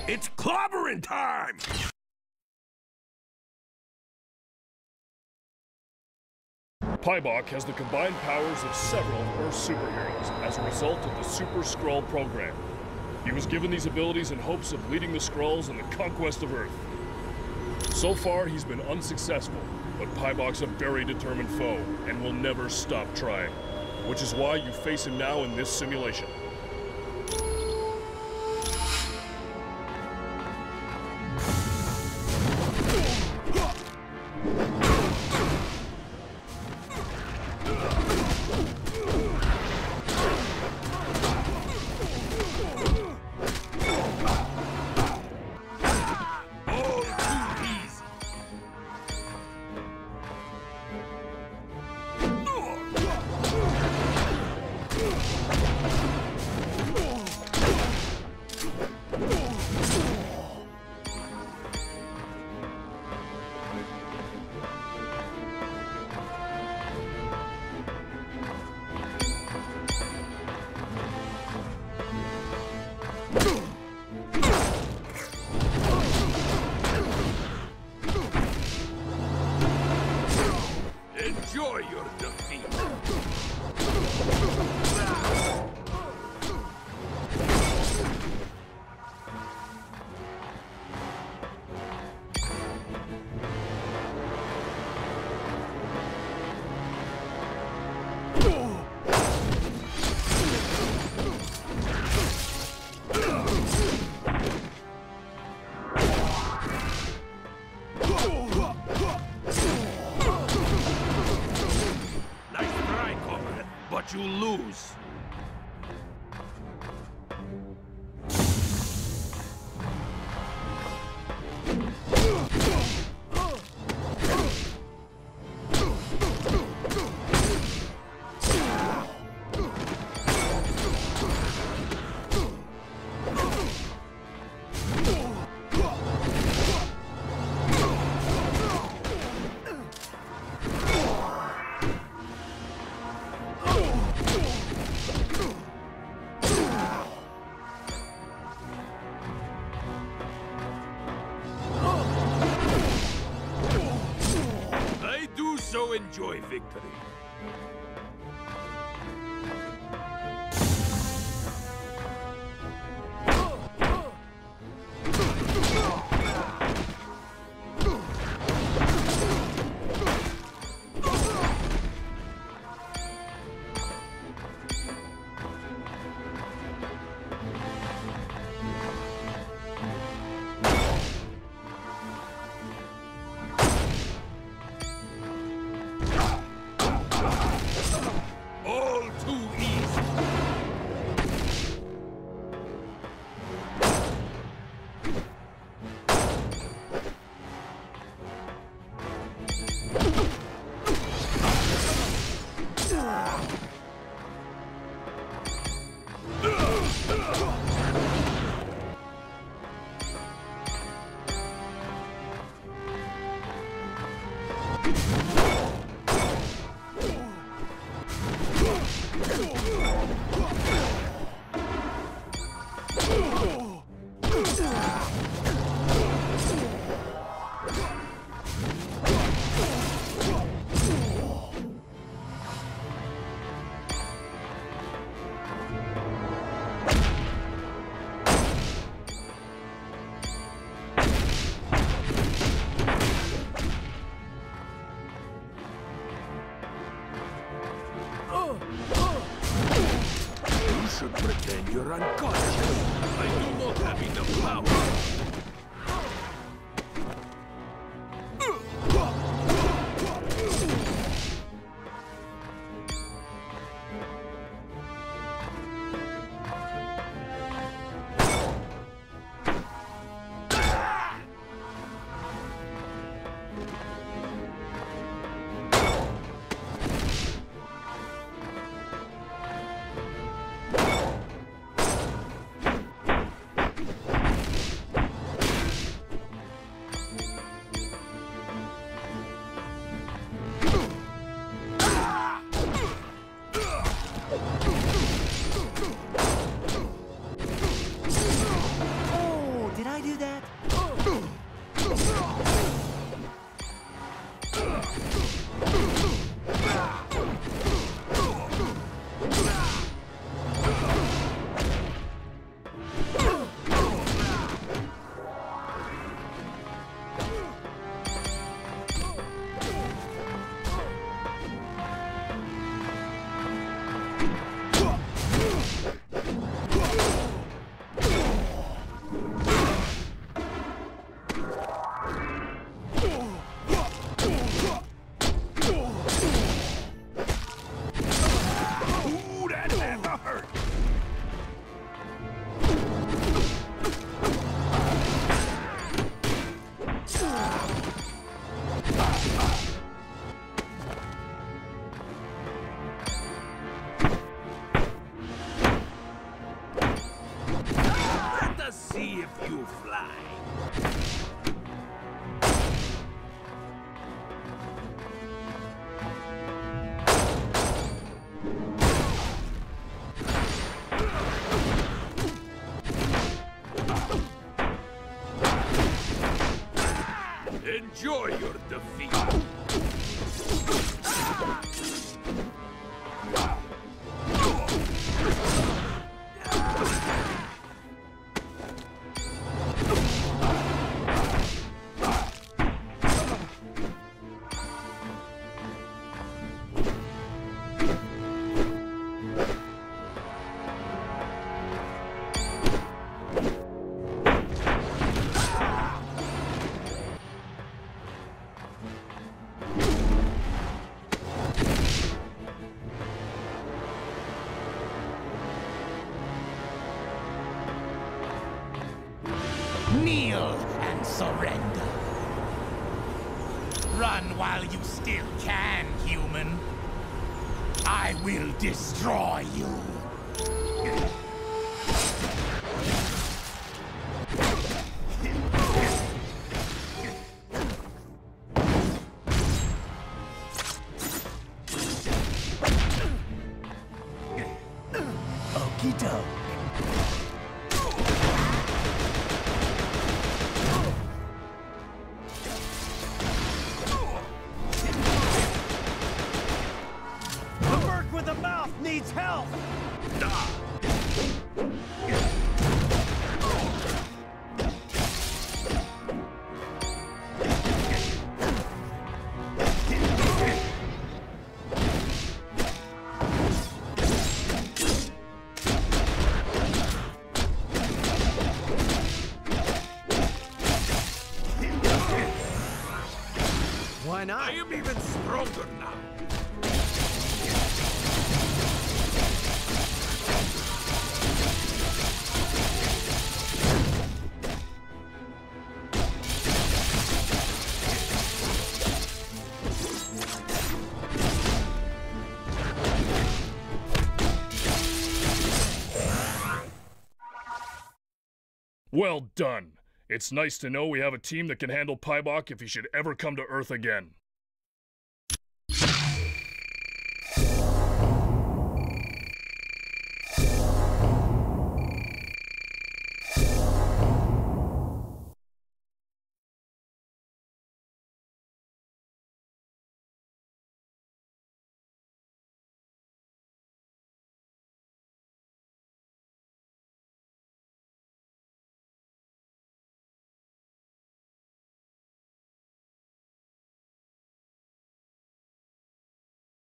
It's clobbering time! Paibok has the combined powers of several of Earth's superheroes as a result of the Super Skrull program. He was given these abilities in hopes of leading the Skrulls in the conquest of Earth. So far, he's been unsuccessful, but Paibok's a very determined foe and will never stop trying, which is why you face him now in this simulation. Enjoy your defeat! But you lose. So enjoy victory. You should pretend you're unconscious. I do not have enough power. see if you fly. Enjoy your defeat. Kneel and surrender. Run while you still can, human. I will destroy you. Okie doke. With a mouth needs help! Why not? I am even stronger now. Well done. It's nice to know we have a team that can handle Paibok if he should ever come to Earth again.